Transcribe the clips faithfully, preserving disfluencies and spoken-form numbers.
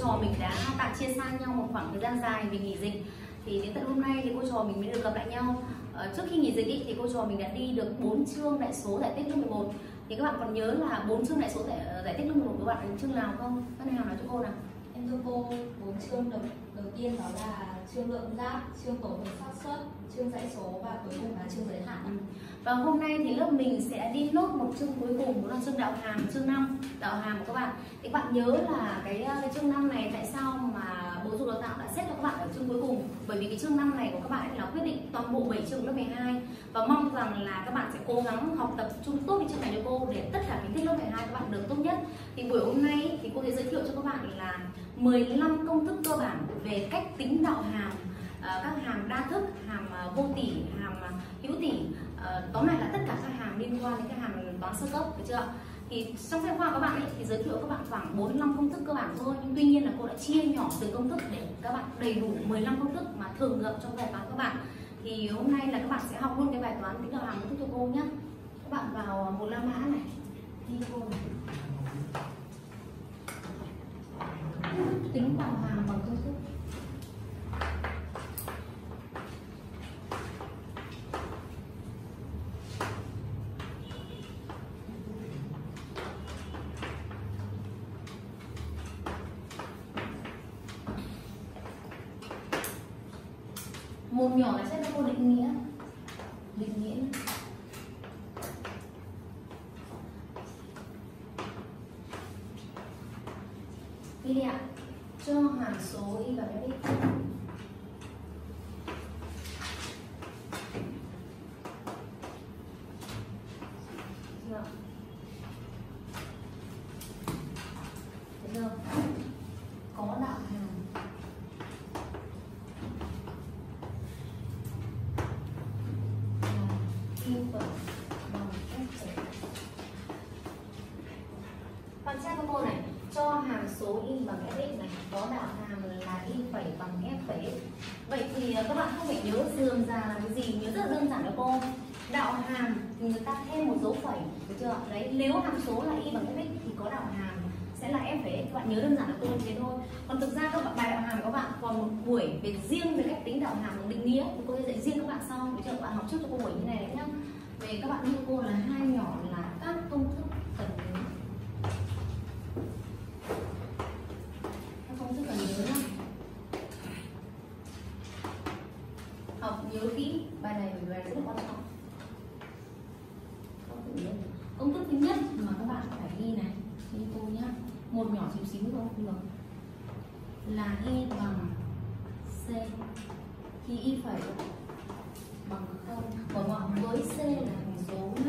trò mình đã tạm chia xa nhau một khoảng thời gian dài vì nghỉ dịch, thì đến tận hôm nay thì cô trò mình mới được gặp lại nhau. Ờ, trước khi nghỉ dịch ý, thì cô trò mình đã đi được bốn chương đại số giải tích lớp mười một. Thì các bạn còn nhớ là bốn chương đại số giải, giải tích lớp mười một các bạn là chương nào không? Các nào nói cho cô nào. Em thưa cô, bốn chương đầu, đầu tiên đó là chương lượng giác, chương tổ hợp xác suất, chương dãy số và cuối cùng là chương giới hạn. Ừ. Và hôm nay thì lớp mình sẽ đi nốt một chương cuối cùng, đó là chương đạo hàm, chương năm đạo hàm của các bạn. Thì các bạn nhớ là cái, cái chương năm này tại sao mà Bộ Giáo dục Đào tạo đã xếp cho các bạn ở chương cuối cùng? Bởi vì cái chương năm này của các bạn là quyết định toàn bộ bảy chương lớp mười hai, và mong rằng là các bạn sẽ cố gắng học tập trung tốt cái chương này cho cô để tất cả kiến thức lớp mười hai các bạn được tốt nhất. Thì buổi hôm nay thì cô sẽ giới thiệu cho các bạn là mười lăm công thức cơ bản về cách tính đạo hàm, các hàm đa thức, hàm vô tỷ, hàm hữu tỷ, tóm lại là tất cả các hàm liên quan đến cái hàm toán sơ cấp, được chưa? Thì trong sách khoa các bạn ấy, thì giới thiệu các bạn khoảng bốn mươi lăm công thức cơ bản thôi, nhưng tuy nhiên là cô đã chia nhỏ từng công thức để các bạn đầy đủ mười lăm công thức mà thường gặp trong bài toán các bạn. Thì hôm nay là các bạn sẽ học luôn cái bài toán tính đạo hàm công thức cho cô nhé. Các bạn vào một La Mã này, đi cô này. Tính đạo hàm bằng công thức. Một nhỏ là sẽ có định nghĩa. Định nghĩa. Đi đi ạ. Cho hàm số y và f(x). Được. Được chưa? Có đạo hàm y phẩy bằng f phẩy. Bạn xem cho cô này, cho hàm số y bằng fx này, có đạo hàm là y phẩy bằng f phẩy x. Vậy thì các bạn không phải nhớ dườm già là cái gì, nhớ rất là đơn giản cho cô. Đạo hàm thì người ta thêm một dấu phẩy, được chưa? Đấy, nếu hàm số là y bằng fx thì có đạo hàm sẽ là f phẩy x. Các bạn nhớ đơn giản là cô như thế thôi. Còn thực ra các bạn bài đạo hàm của các bạn còn một buổi về riêng về cách tính đạo hàm bằng định nghĩa, thì cô sẽ dạy riêng các bạn sau. Được chưa? Các bạn học trước cho cô buổi như này đấy nhá. Về các bạn như cô là hai nhỏ là các công thức cần nhớ. Các công thức cần nhớ nhá. Học nhớ kỹ bài này bởi vì bài rất là quan trọng. Công thức thứ nhất mà các bạn phải ghi này, ghi cô nhá. Một nhỏ xíu xíu thôi cũng được. Là y bằng c thì y phải bằng không. Mở ngoặc với c là hàm số nhé.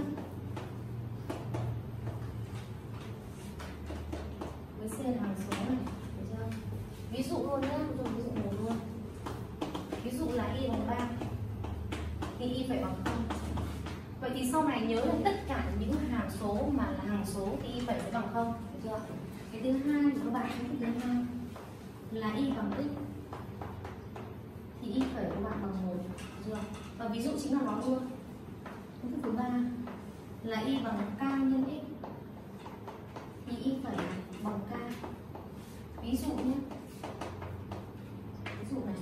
Với c là hàm số này, được chưa? Ví dụ luôn nhé, tôi ví dụ một luôn. Ví dụ là y bằng ba thì y phải bằng không. Vậy thì sau này nhớ là tất cả những hàm số mà là hàm số thì y phải bằng không, được chưa? Cái thứ hai của các bạn, cái thứ hai là y bằng x thì y phải của bạn bằng một, được chưa? Và ví dụ chính là nó luôn. Công thức thứ ba là y bằng k nhân x thì y phải bằng k. Ví dụ nhé, ví dụ này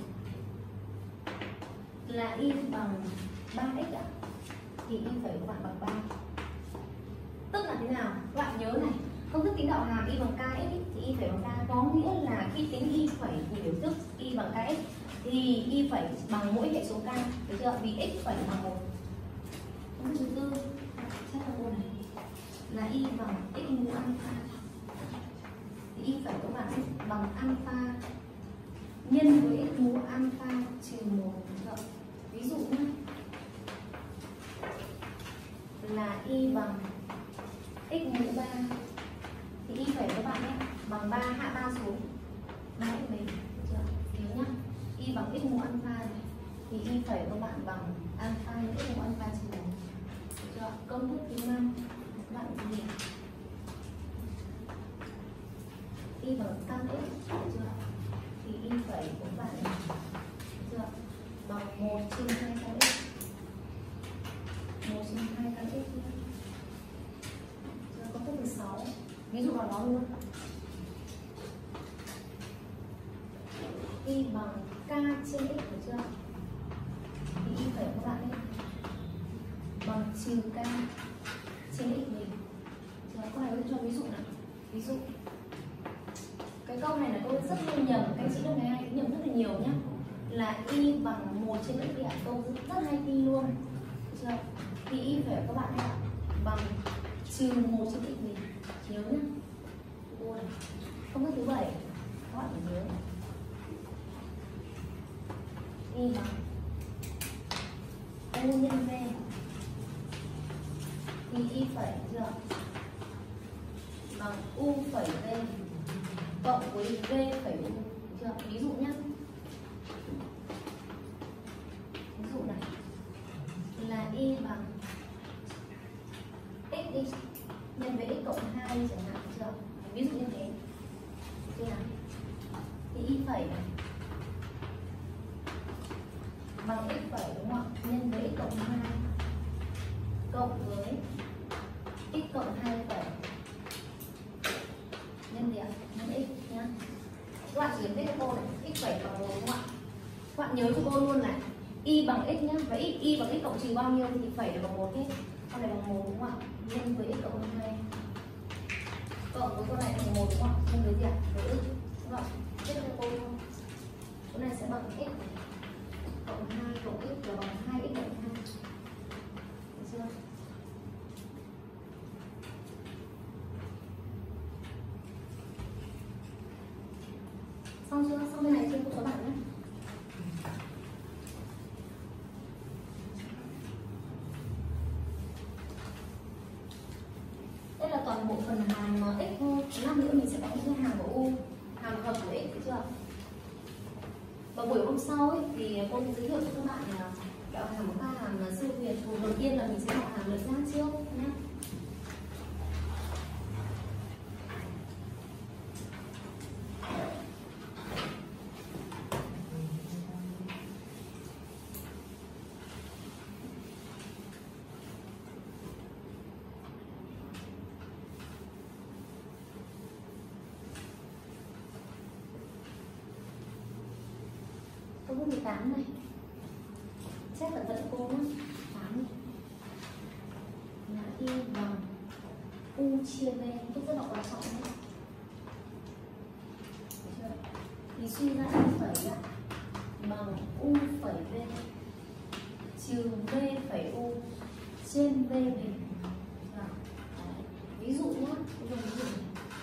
là y bằng ba x ạ, thì y phải của bạn bằng ba. Tức là thế nào? Các bạn nhớ này, công thức tính đạo hàm y bằng kx thì y phải bằng k, có nghĩa là khi tính y phẩy thì biểu thức y bằng kx thì y phẩy bằng mỗi hệ số k, được chưa? Vì x phẩy bằng một. Công thức thứ tư chắc là cô này là y bằng x mũ alpha thì y phải các bạn bằng alpha nhân với x mũ alpha trừ một. Ví dụ nhé, là y bằng x mũ ba thì y phải các bạn nhé bằng ba, hạ ba xuống ba x mình, được chưa? Nhớ nhá, y bằng x mũ alpha này thì y phải các bạn bằng alpha nhân x mũ alpha trừ một, được chưa? Công thức thứ năm các bạn gì? Y bằng tan x, được chưa? Thì y phải của các bạn này, được chưa? Bằng một trên hai tan x, một trên hai tan x. Công thức thứ sáu ví dụ vào đó luôn. y bằng k trên x, được chưa? Thì y phẩy các bạn ấy bằng trừ k trên x bình. Câu này tôi cho ví dụ nào. Ví dụ cái câu này là tôi rất hay nhầm, các chị lớp mười hai nhầm rất là nhiều nhé, là y bằng một trên x đi ạ. Câu rất hay thi luôn, được chưa? Thì y phải các bạn ạ bằng trừ một trên x bình, nhớ nhá. Cô này không có thứ bảy, các bạn phải nhớ y bằng u nhân v thì y phải chưa bằng u phẩy v cộng với v phẩy u, chưa? Ví dụ nhé, ví dụ này là y bằng x đi nhân với x cộng hai chẳng hạn, chưa? Ví dụ như thế, chưa nào? Thì y phẩy này bằng x phẩy đúng không ạ? Nhân với x cộng hai cộng với x cộng hai phẩy nhân gì ạ? Nhân x nhá. Các bạn chỉ viết cho cô này, x phẩy bằng một đúng không ạ? Các bạn nhớ cho cô luôn là y bằng x nhá, và y, y bằng x cộng trừ bao nhiêu thì phẩy là bằng một hết. Con này bằng một đúng không ạ? Nhân với x cộng hai cộng với con này bằng một đúng không ạ? Nhân với gì ạ? Với x đúng không ạ? Viết cho cô không? Con này sẽ bằng x cộng hai cộng x là bằng hai x cộng hai. Được chưa? Xong chưa? Xong bên này chưa? Cô số bạn nhé. Đây là toàn bộ phần hàm x thôi. Lát nữa mình sẽ có những hàm của u, hàm hợp của x, được chưa? Và buổi hôm sau ấy, thì cô giới thiệu cho các bạn là đạo hàm của các hàm siêu việt. Đầu tiên là mình sẽ học hàm lợi giác trước nhé. Câu mười tám này, xét cẩn thận cô nhé. tám này là y bằng u chia v, rất rất là quan trọng nhé. Thì suy ra y phẩy ạ bằng u phẩy v trừ v phẩy u trên v bình. Ví dụ nhé, ví dụ này,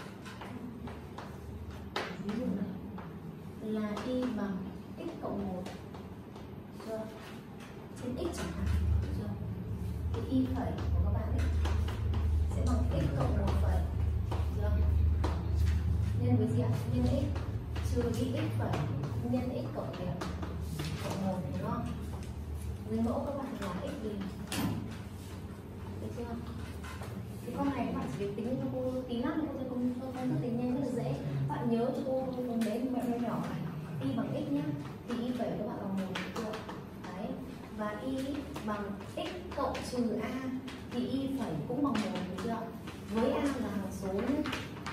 ví dụ này là y bằng x cộng một, chưa? Trên x chẳng hạn, chưa? Thì y phẩy của các bạn ấy sẽ bằng x cộng một phẩy, chưa? Nhân với gì ạ? Nhân x trừ đi x phẩy nhân x cộng điểm cộng một, đúng không? Dưới mẫu các bạn là x bình, được chưa? Cái con này các bạn chỉ tính cho cô tí lắm, cô sẽ không cho con tính nhanh rất là dễ. Các bạn nhớ cho cô phần đấy mẹ mẹ nhỏ này, y bằng x nhá, thì y phẩy các bạn bằng một, được chưa? Đấy, và y bằng x cộng trừ a thì y phẩy cũng bằng một, được chưa? Với a là hằng số nhé.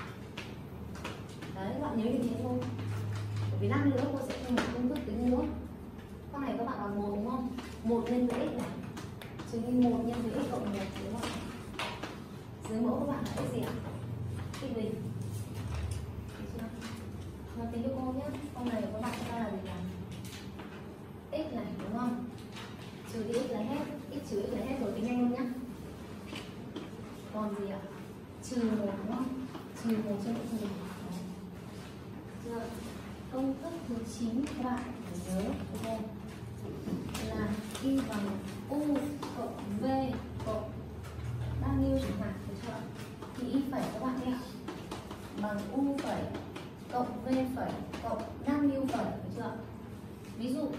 Đấy, các bạn nhớ như thế thôi. Bởi vì lát nữa cô sẽ thêm một công thức tính nữa. Con này các bạn bằng một đúng không? Một nhân với x này trừ đi một nhân với x cộng một, đúng không? Dưới mẫu các bạn là x gì ạ? X bình. Được chưa? Mà tính cho cô nhé. Con này các bạn ra là gì nhỉ? X này đúng không? Trừ đi x là hết, x trừ x là hết rồi, tính nhanh luôn nhá. Còn gì ạ? Trừ một đúng không? Trừ một trên x bình. Chưa? Công thức thứ chín các bạn phải nhớ, ok? Là y bằng u cộng v cộng bao nhiêu chẳng hạn, được chưa? Thì y phẩy các bạn ạ bằng u phẩy cộng v phẩy cộng bao nhiêu phẩy, được chưa? Ví dụ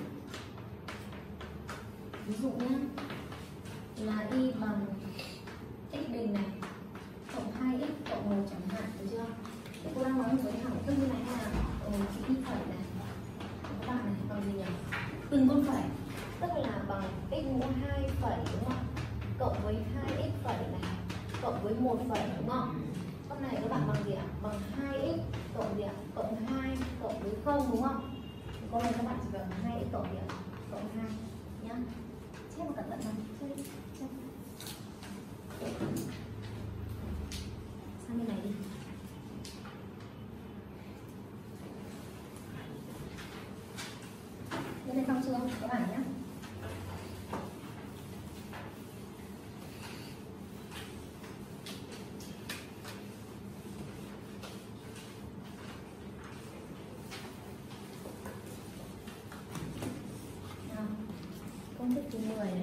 ví dụ nhé, là y bằng x bình này cộng hai x cộng một chẳng hạn, được chưa? Thì cô đang nói với thẳng tức như này hay là ừ, y phẩy này các bạn này bằng gì nhỉ? Từng con phẩy, tức là bằng x mũ hai phẩy đúng không? Cộng với hai x phẩy này cộng với một phẩy đúng không? Con này các bạn bằng gì ạ? Bằng hai x cộng gì ạ? Cộng hai cộng với không đúng không? Được câu này các bạn chỉ cần hai x cộng gì ạ? Cộng hai nhá. Chép vào cẩn thận nào. Chép đi. Chép. Sang bên này đi. Bên này xong chưa các bạn nhé. Công thức thứ mười này.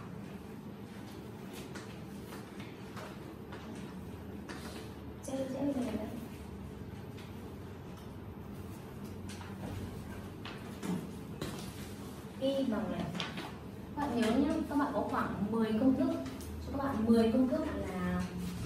Chơi dễ như này đấy. Y bằng này. Các bạn nhớ nhé, các bạn có khoảng mười công thức. Cho các bạn mười công thức là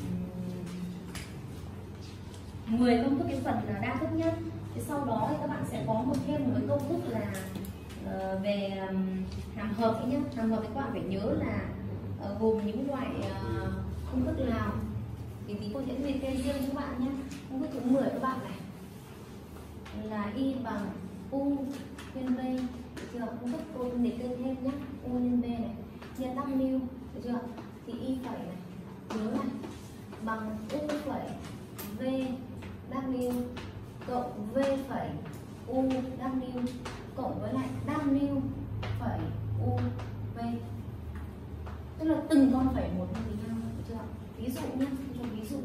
mười công thức cái phần là đa thức nhất. Thì sau đó thì các bạn sẽ có một thêm một cái công thức là uh, về um, hàm hợp ấy nhé. Hàm hợp thì các bạn phải nhớ là uh, gồm những loại uh, công thức nào. Thì tí cô sẽ liệt kê riêng cho các bạn nhé. Công thức thứ mười các bạn này là y bằng u nhân b, được chưa? Công thức cô liệt kê thêm nhé. U nhân b này nhân w, được chưa? Thì y phẩy này, nhớ này, bằng u phẩy v w cộng v phẩy u w cộng với lại w phẩy u v. Tức là từng con phẩy một như thế nào, được chưa? Ví dụ nhé, cho ví dụ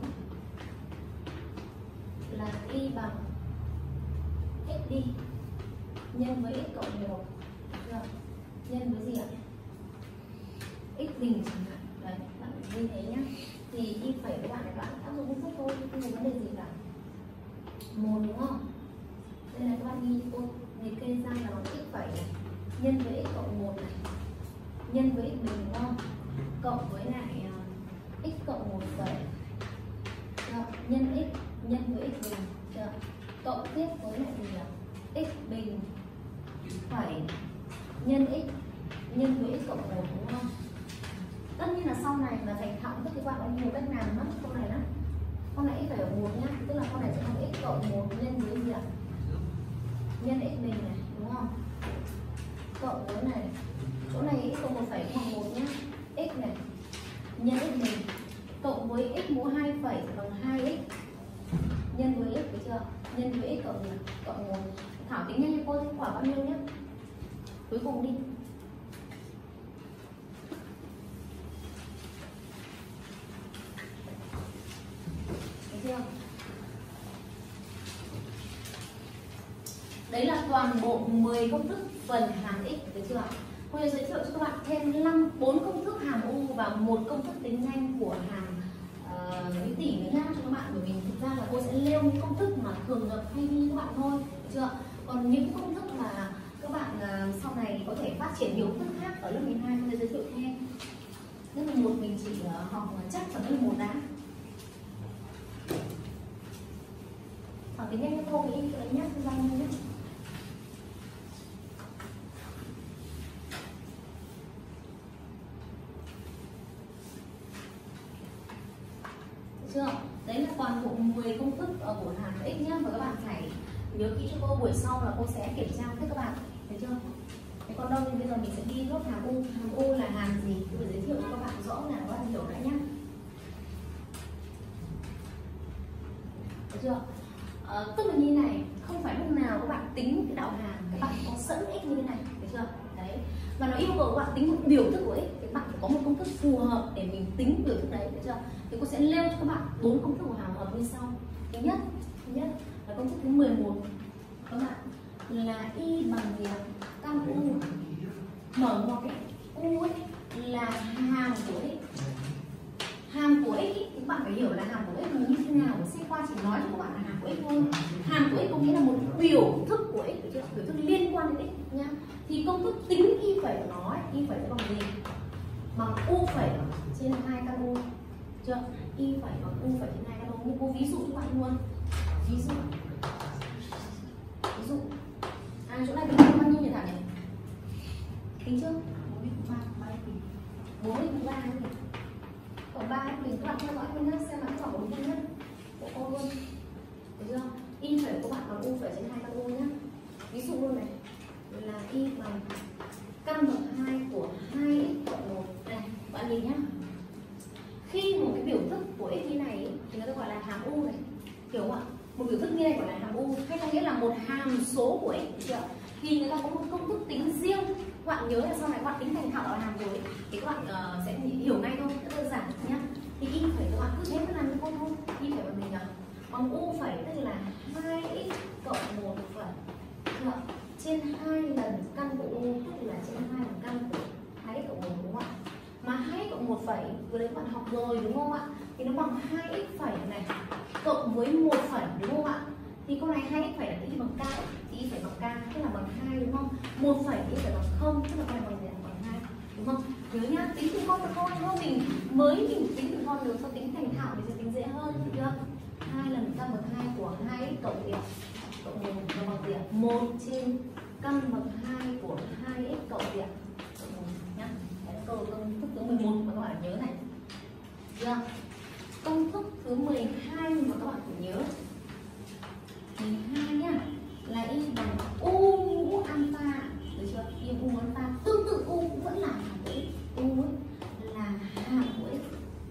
là y bằng x đi nhân với x cộng một, được chưa? Nhân với gì ạ? X bình chẳng hạn. Đấy, bạn như thế nhá. Thì y phẩy các bạn này, bạn áp dụng công thức thôi, không có vấn đề gì cả. Một đúng không? Đây là các bạn ghi cô liệt kê ra là bằng x phẩy này nhân với x cộng một này nhân với x bình đúng không? Cộng với lại uh, x cộng một phẩy nhân x nhân với x bình, chưa? Cộng tiếp với lại gì ạ? X bình phẩy nhân x nhân với x cộng một đúng không? Tất nhiên là sau này là thành thạo, tức các bạn có nhiều cách làm lắm câu này lắm. Con này x phải ở một nhá, tức là con này sẽ bằng x cộng một nhân với gì ạ? Nhân x bình này, đúng không? Cộng với này, chỗ này x cộng một phẩy bằng một nhá, x này nhân x bình cộng với x mũ hai phẩy bằng hai x nhân với x, được chưa? Nhân với x cộng gì? Cộng một. Thảo tính nhanh cho cô kết quả bao nhiêu nhé. Cuối cùng đi. Chưa? Đấy là toàn bộ mười công thức phần hàm x, được chưa? Cô sẽ giới thiệu cho các bạn thêm năm bốn công thức hàm u và một công thức tính nhanh của hàm uh, lý tỷ nữa nhá cho các bạn. Bởi vì thực ra là cô sẽ nêu những công thức mà thường gặp hay đi các bạn thôi, được chưa? Còn những công thức mà các bạn uh, sau này có thể phát triển nhiều công thức khác ở lớp mười hai cô sẽ giới thiệu thêm. Lớp mười một mình chỉ uh, học chắc phần lớp mười một đã. Hỏi tính nhanh cho cô nghĩ đấy nhé, không bao nhiêu nhé. Chưa? Đấy là toàn bộ mười công thức ở của hàm x nhé, và các bạn phải nhớ kỹ cho cô. Buổi sau là cô sẽ kiểm tra tất các bạn, thấy chưa? Thế còn đâu thì bây giờ mình sẽ đi nốt hàm u. Hàm u là hàm gì? Tôi phải giới thiệu cho các bạn rõ là các bạn hiểu đã nhé. Thấy chưa? À, tức là như này, không phải lúc nào các bạn tính cái đạo hàm các bạn có sẵn x như thế này, thấy chưa? Đấy. Và nó yêu cầu các bạn tính một biểu thức của x, thì các bạn phải có một công thức phù hợp để mình tính biểu thức đấy, thấy chưa? Thì cô sẽ nêu cho các bạn bốn công thức của hàm hợp như sau. Thứ nhất, thứ nhất là công thức thứ mười một các bạn là y bằng gì ạ? Căn u. Mở ngoặc cái u ấy là hàm của x. Hàm của x ý, thì các bạn phải hiểu là hàm của x như thế nào. Sách qua chỉ nói cho các bạn là hàm của x thôi. Hàm của x có nghĩa là một biểu thức của x, được chưa? Biểu thức liên quan đến x nhá. Thì công thức tính y phẩy của nó ấy, y phẩy bằng gì? Bằng u phẩy trên hai căn u, chưa? Y phẩy bằng u phẩy trên hai căn u. Nhưng cô ví dụ cho các bạn luôn. Ví dụ ví dụ à chỗ này tính bao nhiêu nhỉ Thảo nhỉ? Tính chưa? bốn x ba ba x bốn x ba nhỉ? Còn ba x mình các bạn theo dõi luôn nhé, xem là kết quả đúng không nhất của cô luôn, được chưa? Y phẩy của bạn bằng u phẩy trên hai căn u nhé. Ví dụ luôn này, là y bằng căn bậc hai của hai x cộng một. Này, bạn nhìn nhá. Khi một cái biểu thức của x như này thì nó gọi là hàm u này. Hiểu không ạ? Một biểu thức như này gọi là hàm u, hay có nghĩa là một hàm số của x, chưa? Thì người ta có một công thức tính riêng. Các bạn nhớ là sau này các bạn tính thành thạo ở hàm rồi thì các bạn uh, sẽ hiểu ngay thôi, rất đơn giản nhá. Thì y phải các bạn cứ thế mà làm cho cô thôi. Y phải bằng gì nhỉ? Bằng u phẩy tức là hai x cộng một phẩy trên hai lần căn của u, tức là trên hai lần căn của hai x cộng một, đúng không ạ? Mà hai x cộng một phẩy vừa đấy các bạn học rồi đúng không ạ? Thì nó bằng hai x phẩy này cộng với một phẩy, đúng không ạ? Thì câu này hai x phẩy là y bằng k, thì y phải bằng k tức là bằng hai, đúng không? một phẩy y phải bằng không, tức là câu này bằng gì? Bằng hai, đúng không? Nhớ nhá, tính từ con thôi, thôi mình mới mình tính từ con được, sau tính thành thạo thì sẽ tính dễ hơn, được chưa? hai lần căn bậc hai của hai x cộng gì ạ? Cộng một là bằng gì ạ? một trên căn bậc hai của hai x cộng gì ạ? Cộng một nhá. Đấy là câu công thức thứ mười một mà các bạn nhớ này. Được. Công thức thứ mười hai mà các bạn phải nhớ. mười hai nhá, là y bằng u mũ alpha, được chưa? Y u mũ alpha. Tương tự u cũng vẫn là hàm của x. U ấy là hàm của x.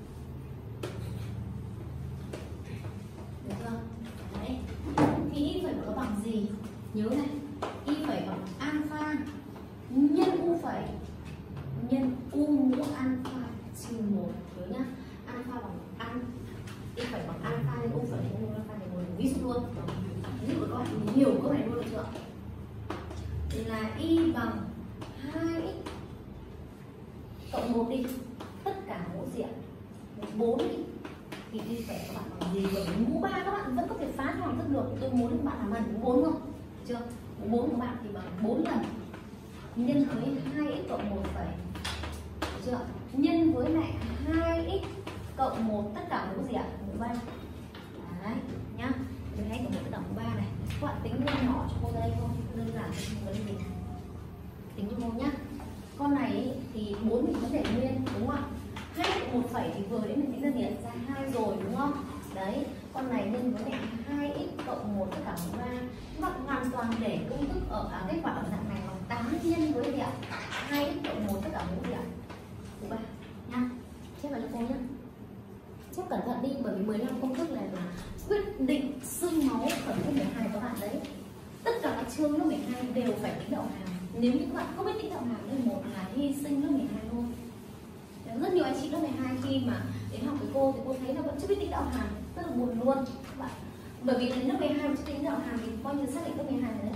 Được chưa? Đấy. Thì y phải có bằng gì? Nhớ này, y phải bằng alpha nhân u phẩy nhân u mũ alpha trừ một. Nhớ nhá, alpha bằng an y phải bằng alpha nhân u phẩy nhân u mũ alpha trừ một. Ví dụ luôn, ví dụ của các bạn hiểu câu này luôn, được chưa? Là y bằng hai x cộng một đi, tất cả mũ diện bốn đi, thì y phải các bạn bằng gì? Bởi vì mũ ba các bạn vẫn có thể phá cho bằng thức được. Tôi muốn các bạn làm bằng mũ bốn không? Được chưa? Mũ bốn của bạn thì bằng bốn lần nhân với hai x cộng một phẩy, được chưa? Nhân với lại hai x cộng một tất cả mũ gì ạ? Mũ ba. Đấy nhá. Mình hãy cộng một tất cả mũ ba này. Các bạn tính nhỏ nhỏ cho cô ra đây thôi, đơn giản không vấn đề gì. Tính cho cô nhá. Con này ý, thì bốn mình có thể nguyên, đúng không ạ? hai cộng một phẩy thì vừa đấy mình tính ra gì? Ra hai rồi, đúng không? Đấy, con này nhân với lại hai x cộng một tất cả mũ ba. Các bạn hoàn toàn để công thức ở à, kết quả ở dạng này bằng tám nhân với gì ạ? hai x cộng một tất cả mũ gì ạ? Mũ ba nha. Chép vào cho cô nhá. Chép cẩn thận đi, bởi vì mười lăm công thức này là quyết định xương máu ở lớp mười hai các bạn đấy. Tất cả các chương lớp mười hai đều phải tính đạo hàm. Nếu như các bạn không biết tính đạo hàm lớp một là hy sinh lớp mười hai thôi. Rất nhiều anh chị lớp mười hai khi mà đến học với cô thì cô thấy là vẫn chưa biết tính đạo hàm, rất là buồn luôn các bạn. Bởi vì đến lớp mười hai mà chưa tính đạo hàm thì coi như xác định lớp mười hai rồi đấy.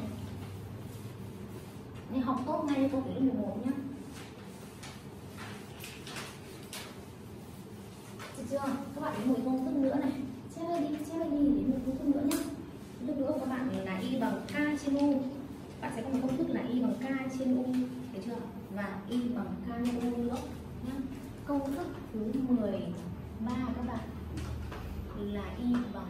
Nên học tốt ngay cho cô đến lớp mười một nhá. Được chưa? Các bạn đến một công thức nữa này. Chép lại đi, chép lại đi đến một công thức nữa nhé. Công thức nữa của các bạn là y bằng k trên u. Bạn sẽ có một công thức là y bằng k trên u, thấy chưa? Và y bằng k nhân u nữa nhé. Công thức thứ mười ba các bạn là y bằng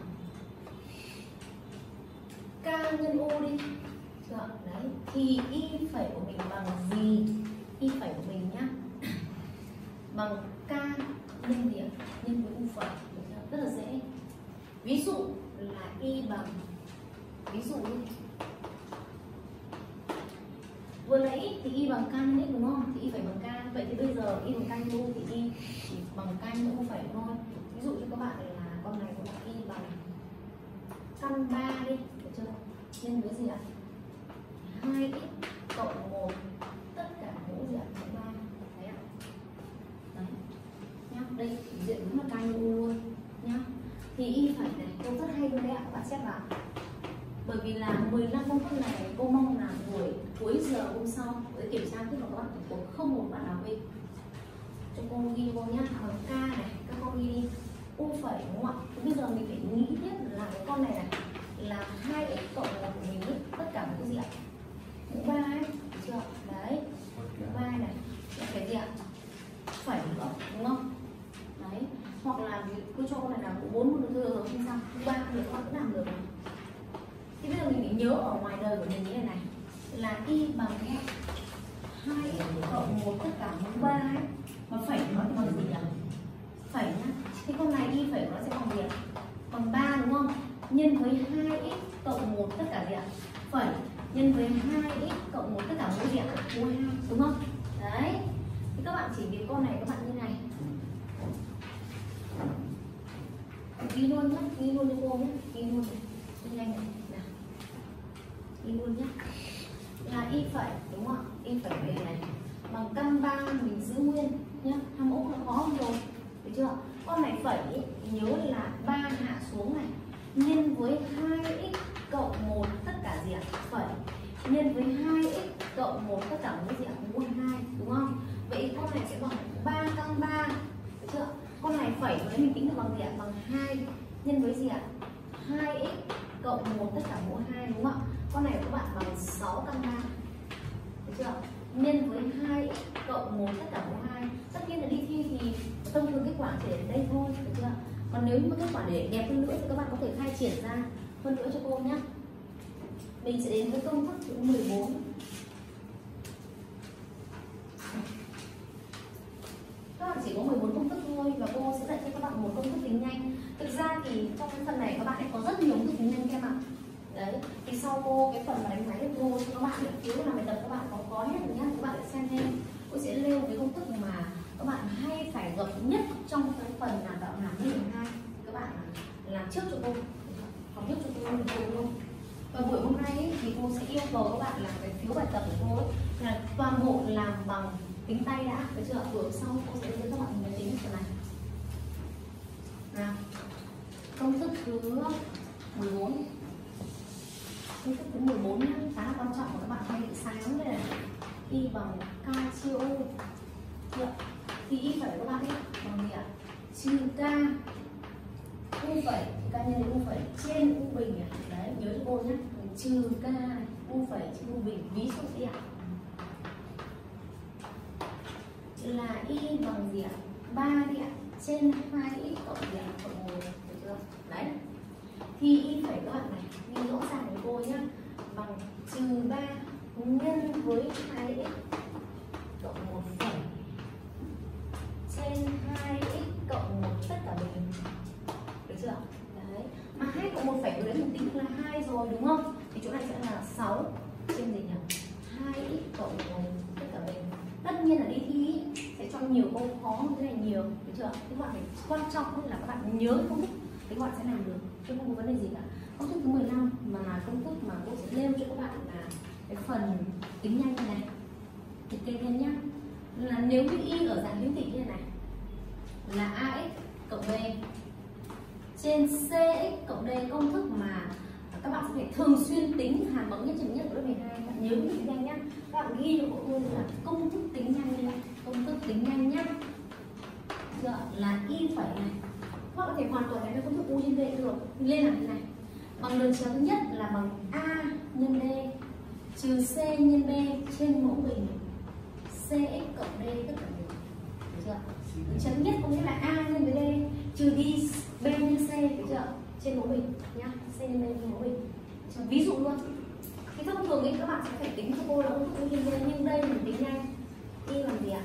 k nhân u đi. Được, đấy. Thì y phẩy của mình bằng gì? Y phẩy của mình nhá. Bằng k nhân gì ạ? Nhân với u phẩy. Rất là dễ. Ví dụ là y bằng, ví dụ đi, vừa nãy thì y bằng k nhân x đúng không? Thì y phải bằng k. Vậy thì bây giờ y bằng k nhân u thì y chỉ bằng k nhân u phẩy thôi. Ví dụ cho các bạn là con này cũng y bằng căn ba đi, được chưa? Nhân với gì ạ? hai x cộng một tất cả mũ gì ạ? ba. Đấy ạ. Đấy. Nhá, đây diện đúng là k nhân u luôn nhá. Thì y phải này, câu rất hay luôn đấy ạ, các bạn xét vào. Bởi vì là mười lăm công thức này cô mong là buổi cuối giờ hôm sau với kiểm tra tức là các bạn tổng cuộc không một bạn nào quên. Cho cô ghi vô nhá, bằng k này, các con ghi đi u phẩy đúng không ạ? Bây giờ mình phải nghĩ tiếp là cái con này này là hai x cộng một của mình ấy, tất cả những cái gì ạ? Mũ ba ấy, được chưa? Đấy, mũ ba này là cái gì ạ? Phẩy nữa, đúng không? Đấy, hoặc là cứ cho con này là mũ bốn một được rồi, không sao, mũ ba thì các bạn cũng làm được. Thì bây giờ mình phải nhớ ở ngoài đời của mình như thế này là y bằng hai cộng một tất cả mũ ba ấy, mà phẩy nó bằng gì ạ? Phẩy nhá. Thì con này y phẩy nó sẽ bằng gì ạ? Bằng ba đúng không? Nhân với hai x cộng một tất cả gì ạ? Phẩy nhân với hai x cộng một tất cả mũ gì ạ? Mũ hai, đúng không? Đấy. Thì các bạn chỉ việc con này các bạn như này. Ghi luôn nhé, ghi luôn cho cô nhé, ghi luôn này. Ghi nhanh này. Nào. Ghi luôn nhé. Là y phẩy, đúng không ạ? Y phẩy về này bằng căn ba mình giữ nguyên nhé. Hàm ốc nó khó hơn rồi. Được chưa? Con này phẩy ý, nhớ là ba hạ xuống này nhân với hai x cộng một tất cả gì ạ? Phẩy nhân với hai x cộng một tất cả mũ gì ạ? Mũ hai, đúng không? Vậy con này sẽ bằng ba căn ba. Được chưa? Con này phẩy với mình tính được bằng gì ạ? Bằng hai nhân với gì ạ? hai x cộng một tất cả mũ hai, đúng không ạ? Con này các bạn bằng sáu căn ba. Được chưa? Nhân với hai x cộng một tất cả mũ hai. Tất nhiên là đi thi thì thông thường kết quả chỉ đến đây thôi, được chưa? Còn nếu như mà kết quả để đẹp hơn nữa thì các bạn có thể khai triển ra hơn nữa cho cô nhé. Mình sẽ đến với công thức thứ mười bốn. Các bạn chỉ có mười bốn công thức thôi và cô sẽ dạy cho các bạn một công thức tính nhanh. Thực ra thì trong cái phần này các bạn ấy có rất nhiều công thức tính nhanh các bạn. Đấy, thì sau cô cái phần mà đánh máy cô cho các bạn để phiếu làm bài tập các bạn có có hết rồi nhá, các bạn sẽ xem thêm. Cô sẽ nêu cái công thức mà các bạn hay phải gặp nhất trong cái phần làm đạo hàm mười hai. Các bạn làm trước cho cô, học trước cho cô được luôn. Và buổi hôm nay ấy, thì cô sẽ yêu cầu các bạn làm cái phiếu bài tập của cô ấy, là toàn bộ làm bằng tính tay đã, được chưa? Buổi sau cô sẽ đưa các bạn máy tính phần này. Nào, công thức thứ mười bốn. Công thức thứ mười bốn khá là quan trọng của các bạn hay bị sáng đây này. Y bằng K chia U. Được. Thì Y phải các bạn ấy bằng gì ạ? Trừ K U phẩy, K nhân với U phẩy trên U bình ạ. Đấy, nhớ cho cô nhé. Trừ K này, U phẩy trên U bình. Ví dụ gì ạ? Là Y bằng gì ạ? ba đi ạ. Trên hai x cộng gì ạ? Cộng một. Được chưa? Đấy. Thì Y phẩy các bạn này, ghi rõ ràng với cô nhé. Bằng trừ ba nhân với hai x cộng một phẩy trên hai x cộng một tất cả bình. Được chưa? Đấy. Mà hai cộng một phẩy của đấy mình tính là hai rồi đúng không? Thì chỗ này sẽ là sáu trên gì nhỉ? hai x cộng một tất cả bình. Tất nhiên là đi thi sẽ cho nhiều câu khó hơn thế này nhiều. Được chưa? Các bạn phải quan trọng hơn là các bạn nhớ công thức thì các bạn sẽ làm được, chứ không có vấn đề gì cả. Công thức thứ mười lăm mà là công thức mà cô sẽ nêu cho các bạn là cái phần tính nhanh này. Liệt kê thêm nhá. Là nếu như Y ở dạng hữu tỉ như thế này là ax cộng b trên cx cộng d, công thức mà các bạn sẽ phải thường xuyên tính hàm bậc nhất trừ nhất của lớp mười hai. Bạn nhớ tính nhanh nhá. Các bạn ghi cho cô luôn là công thức tính nhanh như vậy. Công thức tính nhanh nhá. Được, là Y phẩy này. Các bạn có thể hoàn toàn lấy công thức U trên D được. Lên là thế này. Bằng đường chéo thứ nhất là bằng A nhân D trừ C nhân B trên mẫu bình cx cộng D tất cả bình. Được chưa? Đường chéo thứ nhất có nghĩa là A nhân với D trừ đi B nhân C, được chưa? Trên mẫu bình nhá. C nhân B trên mẫu bình. Ví dụ luôn. Thì thông thường ấy các bạn sẽ phải tính cho cô là công thức U trên D, nhưng đây mình tính nhanh. Y bằng gì ạ?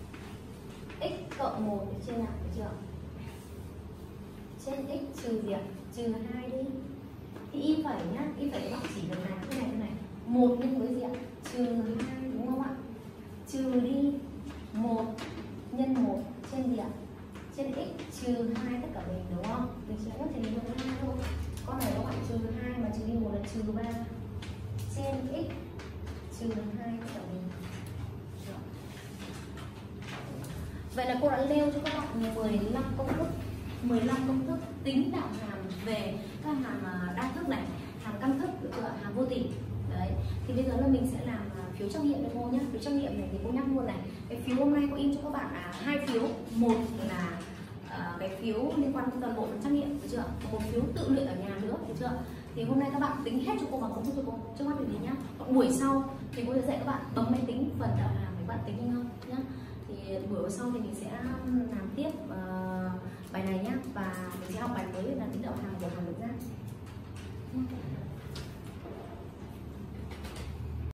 X cộng một trên nào, được chưa? Trên x trừ gì ạ? Trừ hai đi. Thì Y phẩy nhá, Y phẩy các bạn chỉ được là cái này cái này. một nhân với gì ạ? Trừ hai, đúng không ạ? Trừ đi một nhân một trên gì ạ? Trên x trừ hai tất cả bình, đúng không? Mình sẽ nhất thì mình nhân hai thôi. Con này các bạn trừ hai mà trừ đi một là trừ ba trên x trừ hai tất cả bình. Vậy là cô đã nêu cho các bạn mười lăm công thức, mười lăm công thức tính đạo hàm về các hàm đa thức này, hàm căn thức, được chưa? Hàm vô tỉ. Đấy. Thì bây giờ là mình sẽ làm phiếu trắc nghiệm cho cô nhé. Phiếu trắc nghiệm này thì cô nhắc luôn này. Cái phiếu hôm nay cô in cho các bạn là hai phiếu. Một là uh, cái phiếu liên quan đến toàn bộ phần trắc nghiệm, được chưa? Một phiếu tự luyện ở nhà nữa, được chưa? Thì hôm nay các bạn tính hết cho cô bằng công thức cho cô trước mắt điều gì nhá. Còn buổi sau thì cô sẽ dạy các bạn bấm máy tính phần đạo hàm để các bạn tính nhanh hơn nhá. Thì buổi sau thì mình sẽ làm tiếp uh, bài này nhá, và mình sẽ học bài mới là tính đạo hàm của hàm lượng giác.